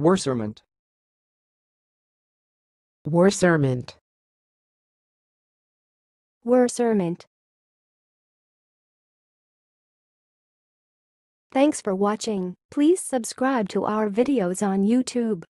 Worserment. Worserment. Worserment. Thanks for watching. Please subscribe to our videos on YouTube.